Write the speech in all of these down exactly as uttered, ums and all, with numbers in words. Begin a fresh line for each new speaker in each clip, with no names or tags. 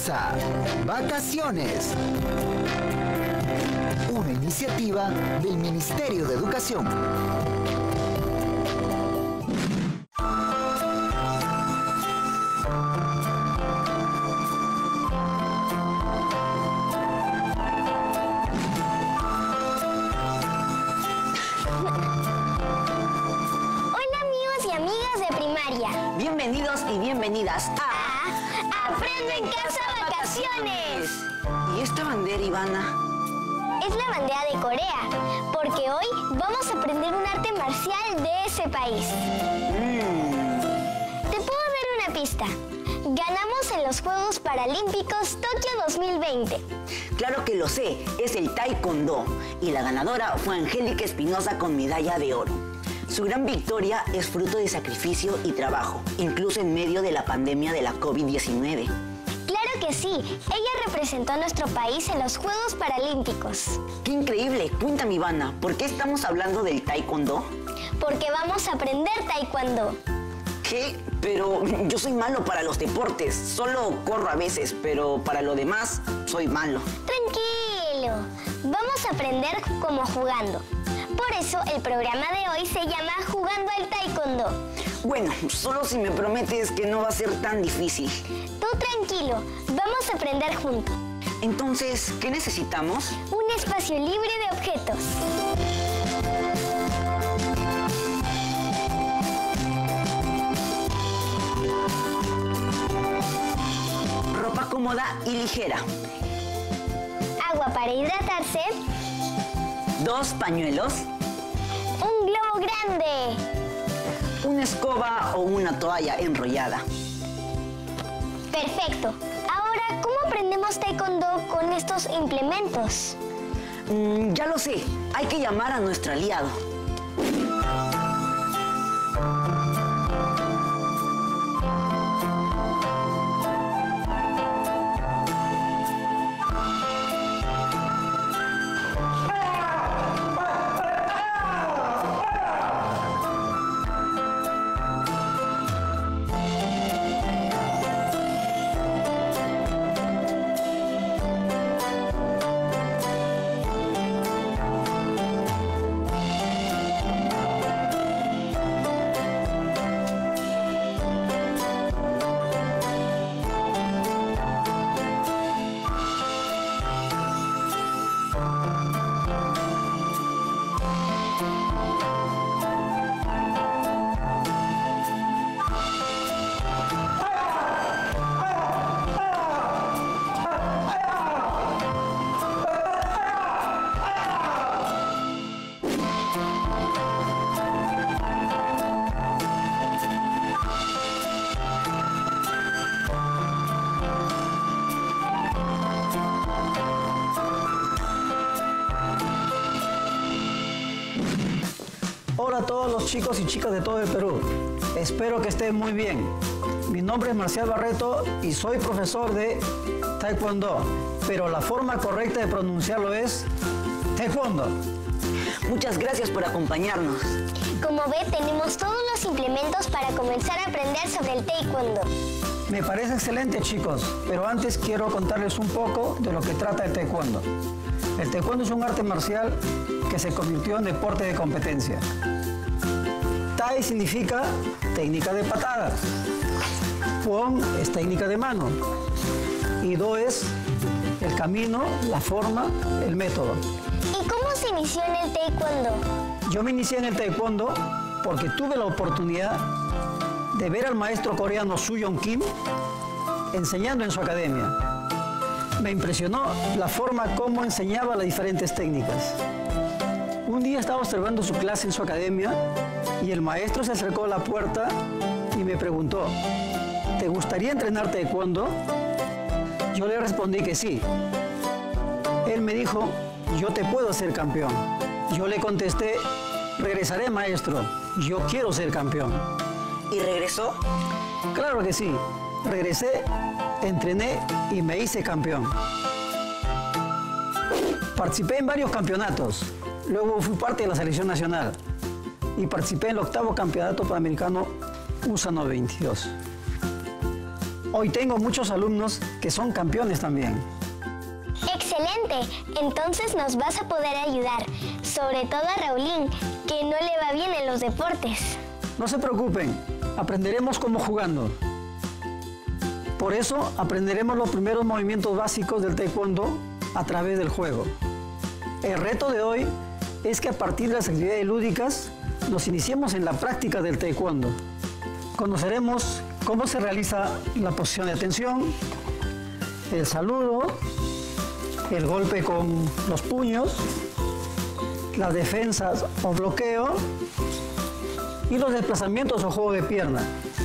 Comienza Vacaciones, una iniciativa del Ministerio de Educación.
Bienvenidos y bienvenidas a...
a Aprende en Casa Vacaciones.
¿Y esta bandera, Ivana?
Es la bandera de Corea, porque hoy vamos a aprender un arte marcial de ese país.
Mm.
Te puedo dar una pista. Ganamos en los Juegos Paralímpicos Tokio dos mil veinte.
Claro que lo sé, es el Taekwondo. Y la ganadora fue Angélica Espinosa con medalla de oro. Su gran victoria es fruto de sacrificio y trabajo, incluso en medio de la pandemia de la COVID diecinueve.
Claro que sí, ella representó a nuestro país en los Juegos Paralímpicos.
¡Qué increíble! Cuéntame, Ivana, ¿por qué estamos hablando del Taekwondo?
Porque vamos a aprender Taekwondo.
¿Qué? Pero yo soy malo para los deportes, solo corro a veces, pero para lo demás soy malo.
Tranquilo, vamos a aprender como jugando. Por eso el programa de hoy se llama Jugando al Taekwondo.
Bueno, solo si me prometes que no va a ser tan difícil.
Tú tranquilo, vamos a aprender juntos.
Entonces, ¿qué necesitamos?
Un espacio libre de objetos.
Ropa cómoda y ligera.
Agua para hidratarse.
Dos pañuelos.
Un globo grande.
Una escoba o una toalla enrollada.
Perfecto. Ahora, ¿cómo aprendemos Taekwondo con estos implementos?
Mm, ya lo sé. Hay que llamar a nuestro aliado.
Hola a todos los chicos y chicas de todo el Perú. Espero que estén muy bien. Mi nombre es Marcial Barreto y soy profesor de Taekwondo, pero la forma correcta de pronunciarlo es Taekwondo.
Muchas gracias por acompañarnos.
Como ve, tenemos todos los implementos para comenzar a aprender sobre el Taekwondo.
Me parece excelente, chicos, pero antes quiero contarles un poco de lo que trata el Taekwondo. El Taekwondo es un arte marcial que se convirtió en deporte de competencia. Tai significa técnica de patada. Kwon es técnica de mano. Y Do es el camino, la forma, el método.
¿Y cómo se inició en el Taekwondo?
Yo me inicié en el Taekwondo porque tuve la oportunidad de ver al maestro coreano Soo-Young Kim enseñando en su academia. Me impresionó la forma como enseñaba las diferentes técnicas. Un día estaba observando su clase en su academia y el maestro se acercó a la puerta y me preguntó, ¿te gustaría entrenar Taekwondo? Yo le respondí que sí. Él me dijo, yo te puedo hacer campeón. Yo le contesté, regresaré, maestro, yo quiero ser campeón.
¿Y regresó?
Claro que sí. Regresé, entrené y me hice campeón. Participé en varios campeonatos. Luego fui parte de la selección nacional y participé en el octavo campeonato panamericano U S A noventa y dos. Hoy tengo muchos alumnos que son campeones también.
¡Excelente! Entonces nos vas a poder ayudar, sobre todo a Raulín, que no le va bien en los deportes.
No se preocupen, aprenderemos como jugando. Por eso aprenderemos los primeros movimientos básicos del taekwondo a través del juego. El reto de hoy es que a partir de las actividades lúdicas nos iniciemos en la práctica del taekwondo. Conoceremos cómo se realiza la posición de atención, el saludo, el golpe con los puños, las defensas o bloqueo y los desplazamientos o juego de pierna.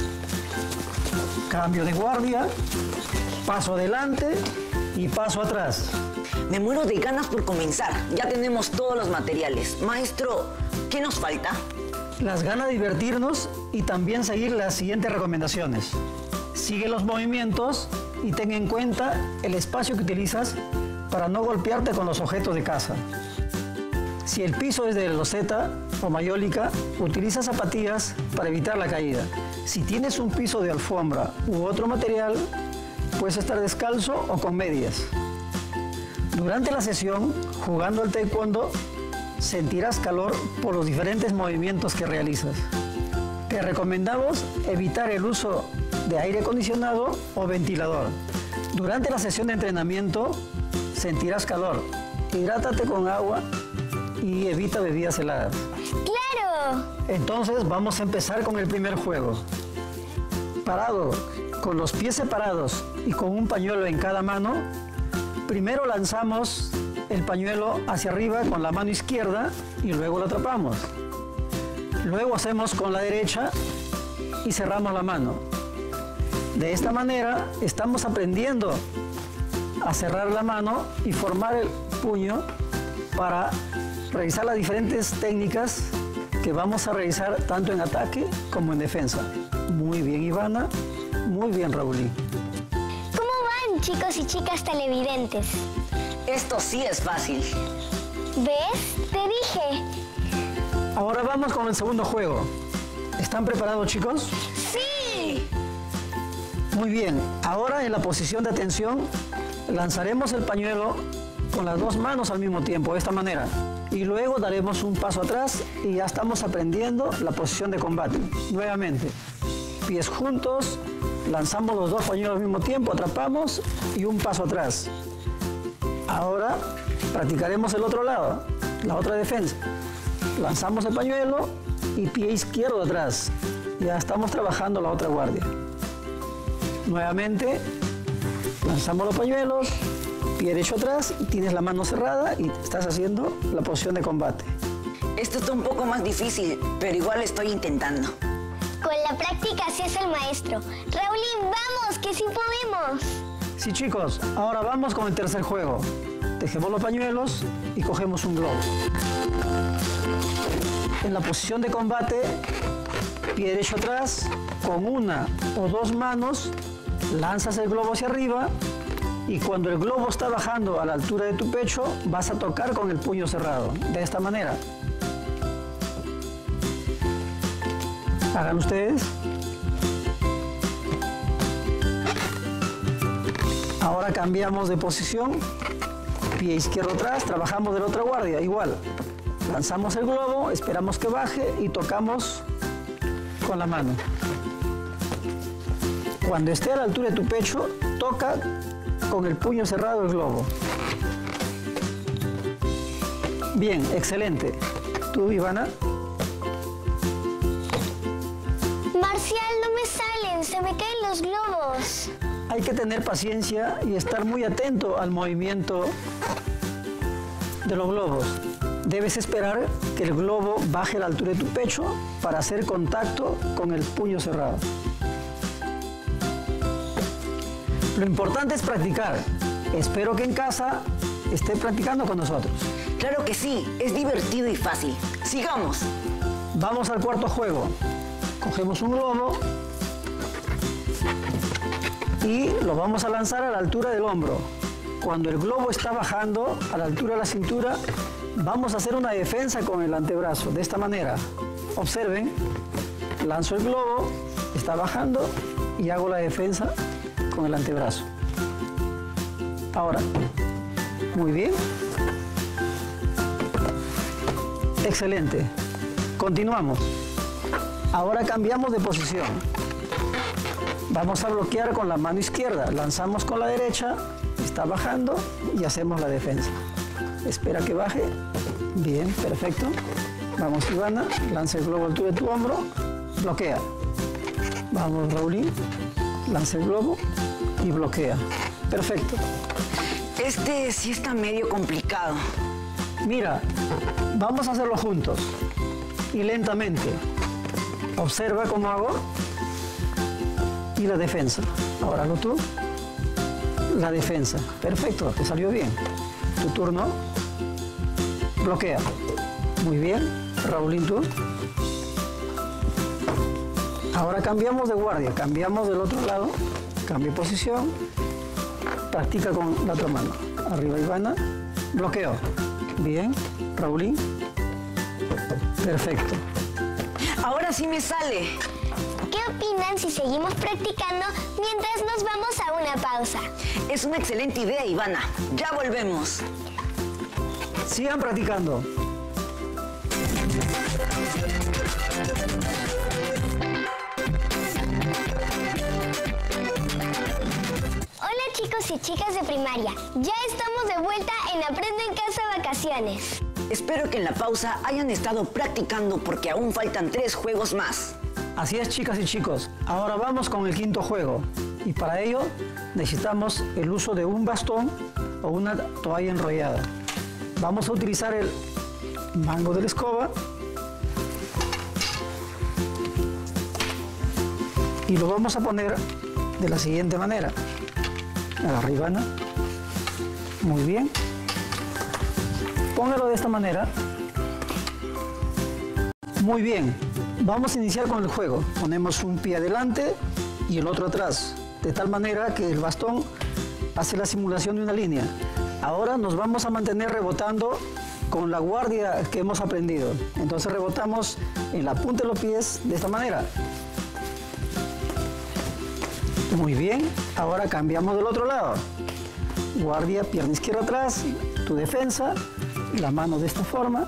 Cambio de guardia, paso adelante y paso atrás.
Me muero de ganas por comenzar. Ya tenemos todos los materiales. Maestro, ¿qué nos falta?
Las ganas de divertirnos y también seguir las siguientes recomendaciones. Sigue los movimientos y ten en cuenta el espacio que utilizas para no golpearte con los objetos de casa. Si el piso es de loseta o mayólica, utiliza zapatillas para evitar la caída. Si tienes un piso de alfombra u otro material, puedes estar descalzo o con medias. Durante la sesión, jugando al taekwondo, sentirás calor por los diferentes movimientos que realizas. Te recomendamos evitar el uso de aire acondicionado o ventilador. Durante la sesión de entrenamiento, sentirás calor. Hidrátate con agua y evita bebidas heladas.
¡Claro!
Entonces vamos a empezar con el primer juego. Parado, con los pies separados y con un pañuelo en cada mano, primero lanzamos el pañuelo hacia arriba con la mano izquierda y luego lo atrapamos. Luego hacemos con la derecha y cerramos la mano. De esta manera estamos aprendiendo a cerrar la mano y formar el puño para realizar las diferentes técnicas que vamos a realizar tanto en ataque como en defensa. Muy bien, Ivana. Muy bien, Raulín.
¿Cómo van, chicos y chicas televidentes?
Esto sí es fácil.
¿Ves? Te dije.
Ahora vamos con el segundo juego. ¿Están preparados, chicos?
¡Sí!
Muy bien. Ahora en la posición de atención lanzaremos el pañuelo con las dos manos al mismo tiempo, de esta manera. Y luego daremos un paso atrás y ya estamos aprendiendo la posición de combate. Nuevamente, pies juntos, lanzamos los dos pañuelos al mismo tiempo, atrapamos y un paso atrás. Ahora practicaremos el otro lado, la otra defensa. Lanzamos el pañuelo y pie izquierdo atrás. Ya estamos trabajando la otra guardia. Nuevamente, lanzamos los pañuelos, pie derecho atrás, tienes la mano cerrada y estás haciendo la posición de combate.
Esto está un poco más difícil, pero igual estoy intentando.
Con la práctica así es el maestro. Raulín, vamos, que sí podemos.
Sí, chicos, ahora vamos con el tercer juego. Tejemos los pañuelos y cogemos un globo. En la posición de combate, pie derecho atrás, con una o dos manos, lanzas el globo hacia arriba y cuando el globo está bajando a la altura de tu pecho, vas a tocar con el puño cerrado, de esta manera. Hagan ustedes. Ahora cambiamos de posición, pie izquierdo atrás, trabajamos de la otra guardia, igual. Lanzamos el globo, esperamos que baje y tocamos con la mano. Cuando esté a la altura de tu pecho, toca con el puño cerrado el globo. Bien, excelente. ¿Tú, Ivana?
Marcial, no me salen, se me caen los globos.
Hay que tener paciencia y estar muy atento al movimiento de los globos. Debes esperar que el globo baje a la altura de tu pecho para hacer contacto con el puño cerrado. Lo importante es practicar. Espero que en casa esté practicando con nosotros.
Claro que sí, es divertido y fácil. Sigamos.
Vamos al cuarto juego. Cogemos un globo y lo vamos a lanzar a la altura del hombro. Cuando el globo está bajando a la altura de la cintura, vamos a hacer una defensa con el antebrazo, de esta manera. Observen, lanzo el globo, está bajando y hago la defensa con el antebrazo. Ahora, muy bien. Excelente. Continuamos. Ahora cambiamos de posición. Vamos a bloquear con la mano izquierda. Lanzamos con la derecha, está bajando y hacemos la defensa. Espera que baje. Bien, perfecto. Vamos, Ivana, lanza el globo al altura de tu hombro, bloquea. Vamos, Raulín, lanza el globo y bloquea. Perfecto.
Este sí está medio complicado.
Mira, vamos a hacerlo juntos y lentamente. Observa cómo hago y la defensa. Ahora hazlo tú. La defensa. Perfecto, te salió bien. Tu turno. Bloquea. Muy bien. Raulín, tú. Ahora cambiamos de guardia. Cambiamos del otro lado. Cambia de posición. Practica con la otra mano. Arriba, Ivana. Bloqueo. Bien. Raulín. Perfecto.
Ahora sí me sale.
¿Qué opinan si seguimos practicando mientras nos vamos a una pausa?
Es una excelente idea, Ivana. Ya volvemos.
Sigan practicando.
Hola chicos y chicas de primaria. Ya estamos de vuelta en Aprendo en Casa Vacaciones.
Espero que en la pausa hayan estado practicando porque aún faltan tres juegos más.
Así es, chicas y chicos. Ahora vamos con el quinto juego. Y para ello necesitamos el uso de un bastón o una toalla enrollada. Vamos a utilizar el mango de la escoba y lo vamos a poner de la siguiente manera. Agarra, Ivana. Muy bien. Póngalo de esta manera. Muy bien. Vamos a iniciar con el juego. Ponemos un pie adelante y el otro atrás, de tal manera que el bastón hace la simulación de una línea. Ahora nos vamos a mantener rebotando con la guardia que hemos aprendido. Entonces rebotamos en la punta de los pies de esta manera. Muy bien. Ahora cambiamos del otro lado. Guardia, pierna izquierda atrás, tu defensa, la mano de esta forma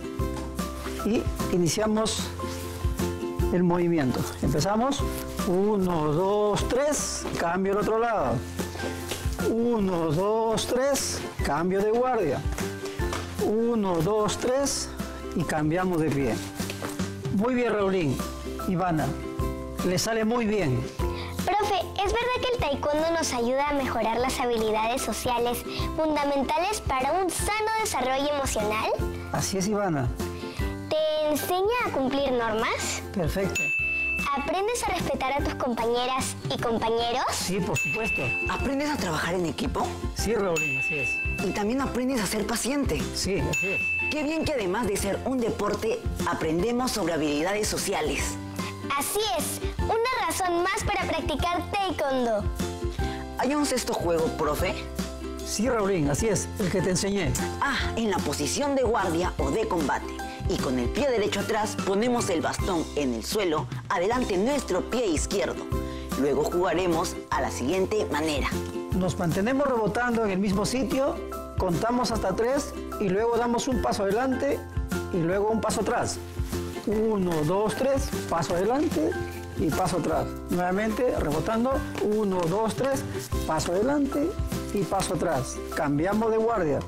y iniciamos el movimiento. Empezamos. Uno, dos, tres. Cambio al otro lado. Uno, dos, tres. Cambio de guardia. Uno, dos, tres. Y cambiamos de pie. Muy bien, Raulín. Ivana, le sale muy bien.
Profe, ¿es verdad que el taekwondo nos ayuda a mejorar las habilidades sociales fundamentales para un sano desarrollo emocional?
Así es, Ivana.
¿Te enseña a cumplir normas?
Perfecto.
¿Aprendes a respetar a tus compañeras y compañeros?
Sí, por supuesto.
¿Aprendes a trabajar en equipo?
Sí, Raulín, así es.
Y también aprendes a ser paciente.
Sí, así es.
Qué bien que además de ser un deporte, aprendemos sobre habilidades sociales.
Así es, una razón más para practicar taekwondo.
¿Hay un sexto juego, profe?
Sí, Raulín, así es, el que te enseñé.
Ah, en la posición de guardia o de combate. Y con el pie derecho atrás ponemos el bastón en el suelo, adelante nuestro pie izquierdo. Luego jugaremos a la siguiente manera.
Nos mantenemos rebotando en el mismo sitio, contamos hasta tres y luego damos un paso adelante y luego un paso atrás. Uno, dos, tres, paso adelante y paso atrás. Nuevamente rebotando, uno, dos, tres, paso adelante y paso atrás. Cambiamos de guardia.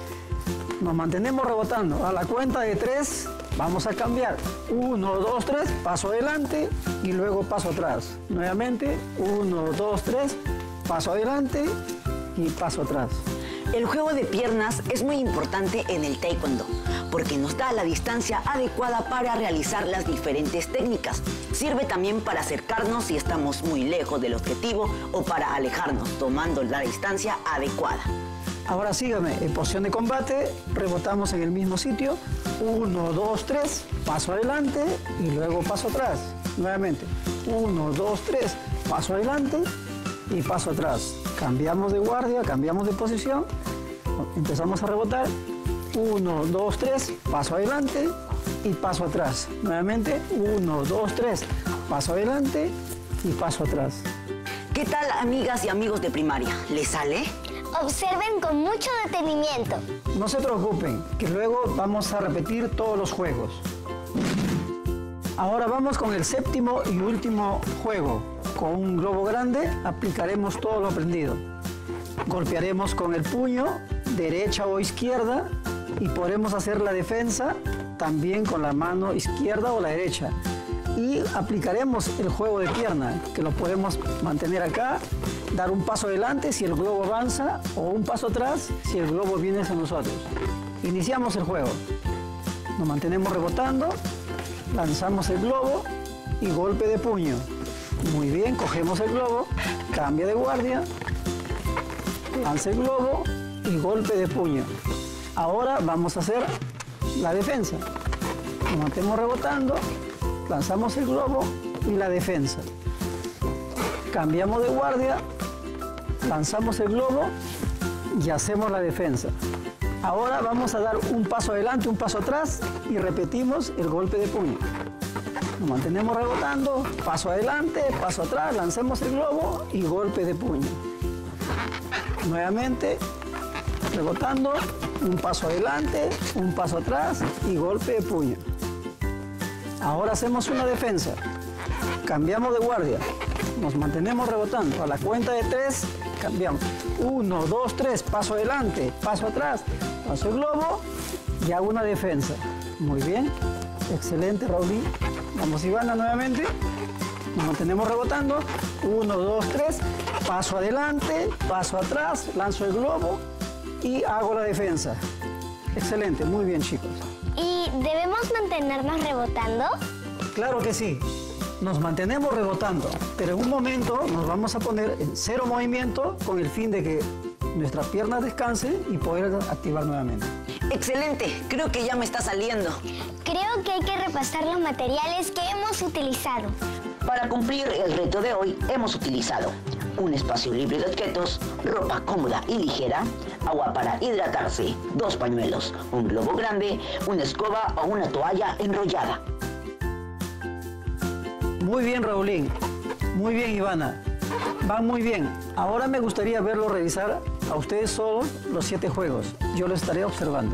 Nos mantenemos rebotando. A la cuenta de tres vamos a cambiar. Uno, dos, tres, paso adelante y luego paso atrás. Nuevamente, uno, dos, tres, paso adelante y paso atrás.
El juego de piernas es muy importante en el taekwondo porque nos da la distancia adecuada para realizar las diferentes técnicas. Sirve también para acercarnos si estamos muy lejos del objetivo o para alejarnos tomando la distancia adecuada.
Ahora sígame, en posición de combate, rebotamos en el mismo sitio. Uno, dos, tres, paso adelante y luego paso atrás. Nuevamente, uno, dos, tres, paso adelante y paso atrás. Cambiamos de guardia, cambiamos de posición, empezamos a rebotar. Uno, dos, tres, paso adelante y paso atrás. Nuevamente, uno, dos, tres, paso adelante y paso atrás.
Qué ¿Qué tal, amigas y amigos de primaria? ¿Les sale?
Observen con mucho detenimiento.
No se preocupen, que luego vamos a repetir todos los juegos. Ahora vamos con el séptimo y último juego. Con un globo grande aplicaremos todo lo aprendido. Golpearemos con el puño, derecha o izquierda, y podremos hacer la defensa también con la mano izquierda o la derecha. Y aplicaremos el juego de pierna, que lo podemos mantener acá, dar un paso adelante si el globo avanza o un paso atrás si el globo viene hacia nosotros. Iniciamos el juego. Nos mantenemos rebotando, lanzamos el globo y golpe de puño. Muy bien, cogemos el globo, cambia de guardia, lanza el globo y golpe de puño. Ahora vamos a hacer la defensa. Nos mantenemos rebotando, lanzamos el globo y la defensa. Cambiamos de guardia, lanzamos el globo y hacemos la defensa. Ahora vamos a dar un paso adelante, un paso atrás y repetimos el golpe de puño. Nos mantenemos rebotando, paso adelante, paso atrás, lancemos el globo y golpe de puño. Nuevamente, rebotando, un paso adelante, un paso atrás y golpe de puño. Ahora hacemos una defensa. Cambiamos de guardia. Nos mantenemos rebotando. A la cuenta de tres, cambiamos. Uno, dos, tres, paso adelante, paso atrás, paso el globo y hago una defensa. Muy bien. Excelente, Raulín. Vamos, Ivana, nuevamente. Nos mantenemos rebotando. Uno, dos, tres. Paso adelante, paso atrás, lanzo el globo y hago la defensa. Excelente, muy bien, chicos.
¿Y debemos mantenernos rebotando?
Claro que sí. Nos mantenemos rebotando, pero en un momento nos vamos a poner en cero movimiento con el fin de que nuestras piernas descansen y poder activar nuevamente.
Excelente, creo que ya me está saliendo.
Creo que hay que repasar los materiales que hemos utilizado.
Para cumplir el reto de hoy hemos utilizado un espacio libre de objetos, ropa cómoda y ligera, agua para hidratarse, dos pañuelos, un globo grande, una escoba o una toalla enrollada.
Muy bien, Raulín. Muy bien, Ivana. Van muy bien. Ahora me gustaría verlo revisar a ustedes solos los siete juegos. Yo lo estaré observando.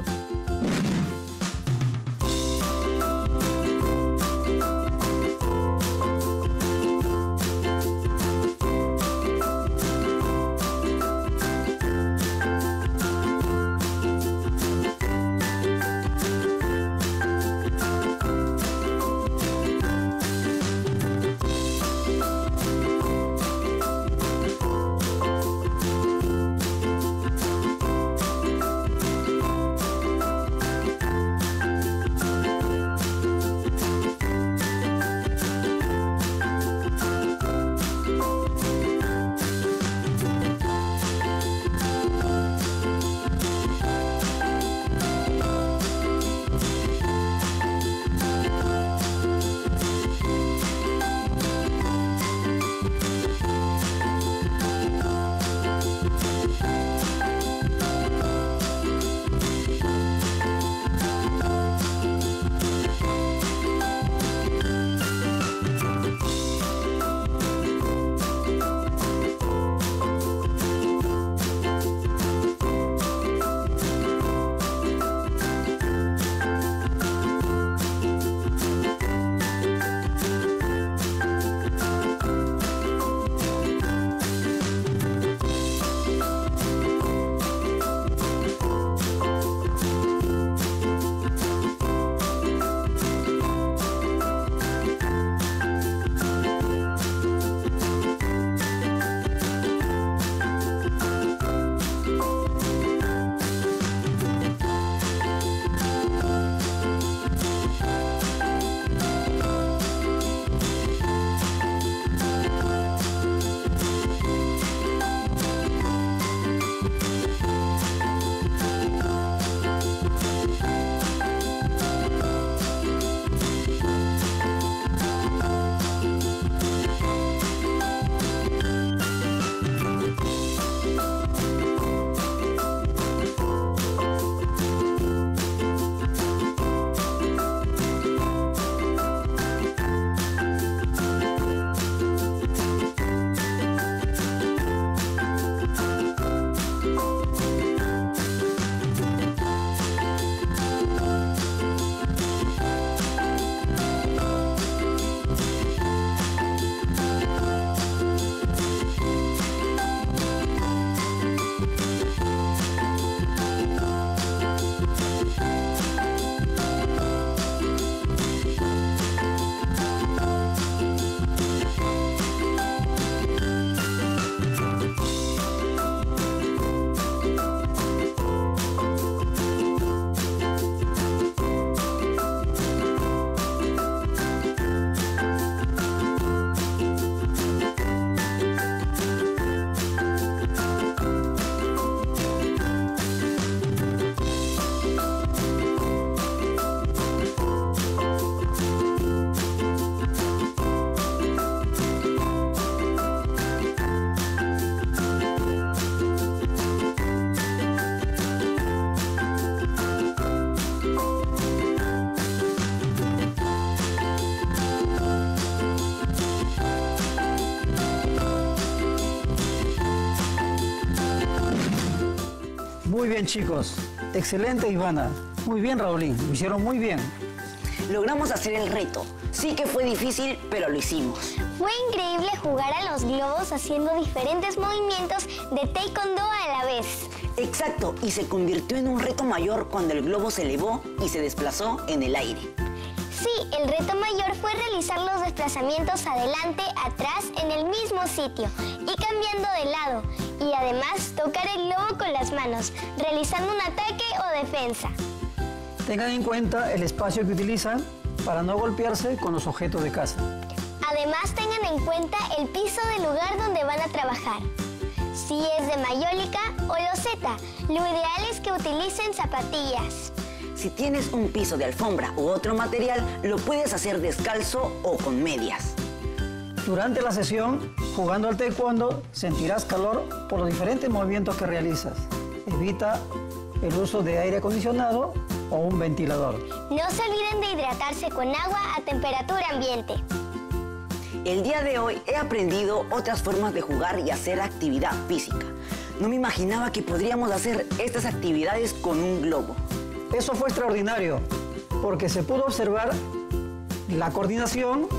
bien, chicos. Excelente, Ivana. Muy bien, Raulín. Lo hicieron muy bien.
Logramos hacer el reto. Sí que fue difícil, pero lo hicimos.
Fue increíble jugar a los globos haciendo diferentes movimientos de taekwondo a la vez.
Exacto, y se convirtió en un reto mayor cuando el globo se elevó y se desplazó en el aire.
Sí, el reto mayor fue realizar los desplazamientos adelante, atrás, en el mismo sitio y cambiando de lado. Y además tocar el globo con las manos, realizando un ataque o defensa.
Tengan en cuenta el espacio que utilizan para no golpearse con los objetos de casa.
Además, tengan en cuenta el piso del lugar donde van a trabajar. Si es de mayólica o loseta, lo ideal es que utilicen zapatillas.
Si tienes un piso de alfombra u otro material, lo puedes hacer descalzo o con medias.
Durante la sesión, jugando al taekwondo, sentirás calor por los diferentes movimientos que realizas. Evita el uso de aire acondicionado o un ventilador.
No se olviden de hidratarse con agua a temperatura ambiente.
El día de hoy he aprendido otras formas de jugar y hacer actividad física. No me imaginaba que podríamos hacer estas actividades con un globo.
Eso fue extraordinario, porque se pudo observar la coordinación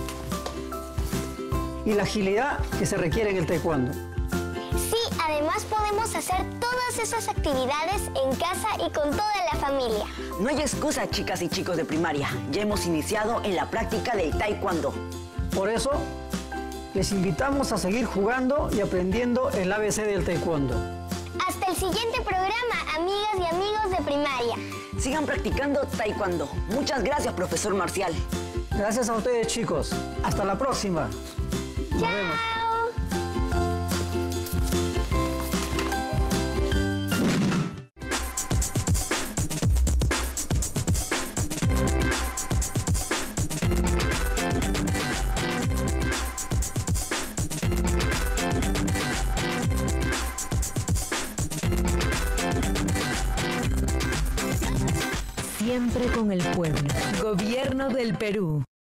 y la agilidad que se requiere en el taekwondo.
Sí, además podemos hacer todas esas actividades en casa y con toda la familia.
No hay excusa, chicas y chicos de primaria. Ya hemos iniciado en la práctica del taekwondo.
Por eso, les invitamos a seguir jugando y aprendiendo el A B C del taekwondo.
Hasta el siguiente programa, amigas y amigos de primaria.
Sigan practicando taekwondo. Muchas gracias, profesor Marcial.
Gracias a ustedes, chicos. Hasta la próxima. Nos
¡Chao!
vemos.
Siempre con el pueblo. Gobierno del Perú.